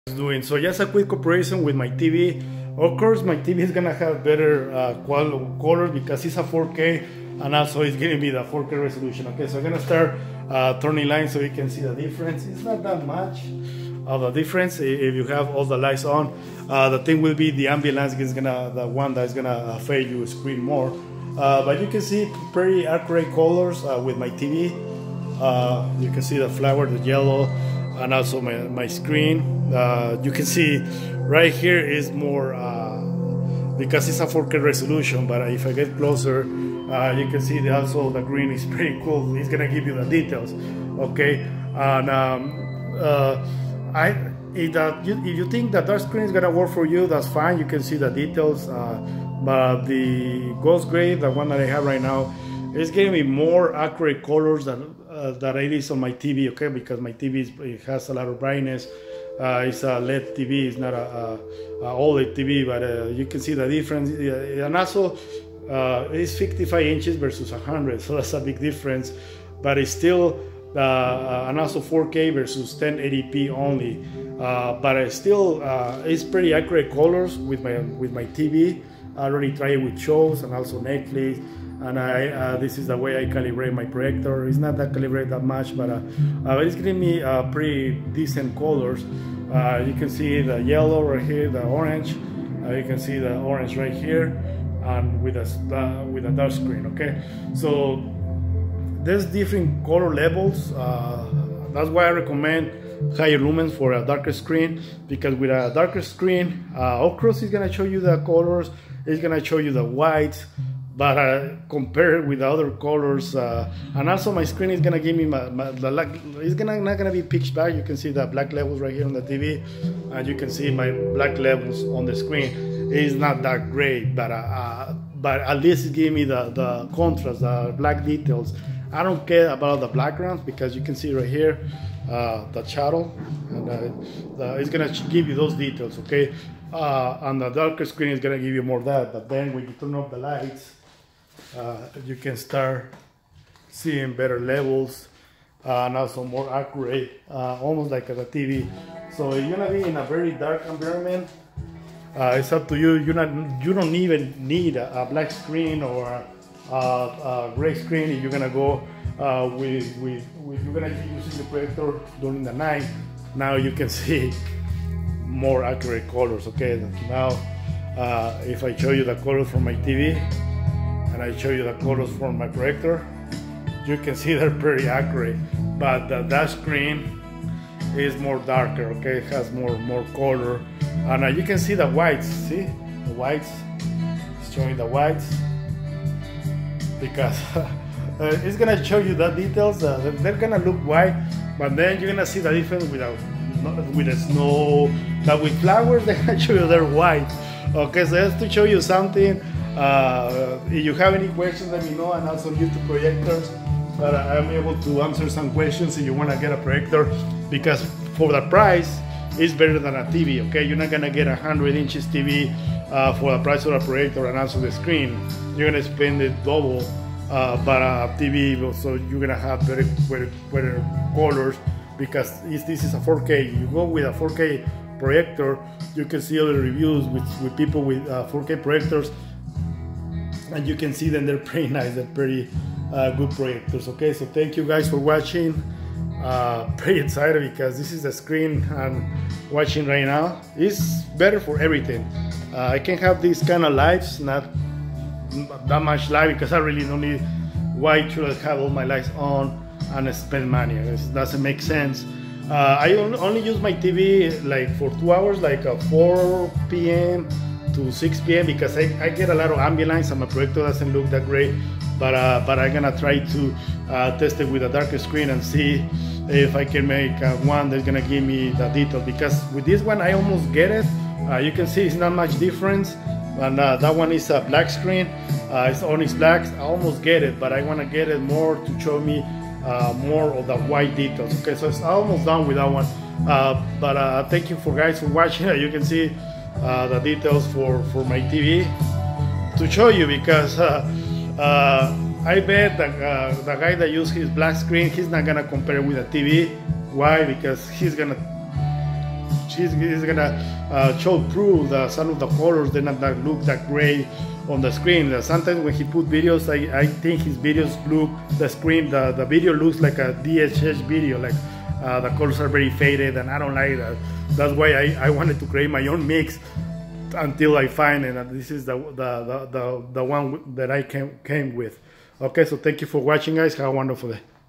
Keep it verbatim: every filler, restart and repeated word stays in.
Doing so just a quick comparison with my T V. Of course my T V is gonna have better uh, color because it's a four K and also it's giving me the four K resolution. Okay, so I'm gonna start uh, turning lines so you can see the difference. It's not that much of a difference if you have all the lights on. Uh, the thing will be the ambient light is gonna the one that's gonna fade your screen more. Uh, but you can see pretty accurate colors uh, with my T V. Uh, you can see the flower, the yellow, and also my, my screen. Uh, you can see right here is more uh, because it's a four K resolution, but if I get closer uh, you can see the, also the green is pretty cool. It's gonna give you the details, okay? And um, uh, I if, that you, if you think that dark screen is gonna work for you, that's fine. You can see the details, uh, but the ghost gray, the one that I have right now, is giving me more accurate colors than uh, that it is on my T V, okay? Because my T V is, it has a lot of brightness. Uh, it's a L E D T V, it's not a, a, a OLED T V, but uh, you can see the difference. And also, uh, it's fifty-five inches versus one hundred, so that's a big difference. But it's still, uh, and also four K versus ten eighty p only. Uh, but it's still, uh, it's pretty accurate colors with my with my T V. I already tried it with shows and also Netflix. And I, uh, this is the way I calibrate my projector. It's not that calibrated that much, but uh, uh, it's giving me uh, pretty decent colors. Uh, you can see the yellow right here, the orange. Uh, you can see the orange right here, and with a uh, with a dark screen. Okay, so there's different color levels. Uh, that's why I recommend higher lumens for a darker screen, because with a darker screen, uh, Ocros is gonna show you the colors. It's gonna show you the whites. But uh, compared with the other colors, uh, and also my screen is gonna give me my, my the, it's gonna not gonna be pitched back. You can see the black levels right here on the T V, and you can see my black levels on the screen. It's not that great, but uh, uh, but at least it gave me the the contrast, the black details. I don't care about the backgrounds because you can see right here uh, the shadow, and uh, the, it's gonna give you those details, okay? Uh, on the darker screen, it's gonna give you more of that. But then when you turn off the lights, Uh, you can start seeing better levels uh, and also more accurate, uh, almost like at a T V. So if you're gonna be in a very dark environment, uh, it's up to you. You're not, you don't even need a, a black screen or a, a, a gray screen. If you're gonna go uh, with, with, with, you're gonna be using the projector during the night. Now you can see more accurate colors. Okay, now uh, if I show you the colors from my T V, and I show you the colors from my projector, you can see they're pretty accurate, but the dash screen is more darker, okay? It has more more color, and uh, you can see the whites, see? The whites, it's showing the whites, because uh, it's gonna show you the details, uh, they're gonna look white, but then you're gonna see the difference with, a, with the snow, but with flowers, they're gonna show you they're white, okay? So just to show you something. Uh, if you have any questions, let me know, and also YouTube projectors. But I'm able to answer some questions if you want to get a projector, because for the price, it's better than a T V. Okay, you're not gonna get a hundred inches T V uh, for the price of a projector and also the screen. You're gonna spend it double, uh, but a T V, so you're gonna have better, better, better colors, because this is a four K. You go with a four K projector, you can see other reviews with, with people with uh, four K projectors. And you can see them, they're pretty nice, they're pretty uh, good projectors. Okay, so thank you guys for watching. Uh, pretty excited because this is the screen I'm watching right now. It's better for everything. Uh, I can have these kind of lights, not that much light, because I really don't need. Why should I have all my lights on and spend money? It doesn't make sense. Uh, I only use my T V like for two hours, like uh, four P M to six P M because I, I get a lot of ambient lights and my projector doesn't look that great, but uh, but I'm gonna try to uh, test it with a darker screen and see if I can make uh, one that's gonna give me the detail, because with this one I almost get it. Uh, you can see it's not much difference, and uh, that one is a black screen, uh, it's Onyx Black. I almost get it, but I want to get it more to show me uh, more of the white details. Okay, so it's almost done with that one, uh, but uh, thank you for guys for watching. You can see Uh, the details for for my T V to show you, because uh, uh, I bet that uh, the guy that uses his black screen, he's not gonna compare with a T V. Why? Because he's gonna he's, he's gonna uh, show through the some of the colors. They're not that look that gray on the screen. Uh, sometimes when he put videos, I, I think his videos look the screen the the video looks like a D H H video, like uh, the colors are very faded, and I don't like that. That's why I, I wanted to create my own mix until I find it. And this is the the the the, the one that I came came with. Okay, so thank you for watching, guys. Have a wonderful day.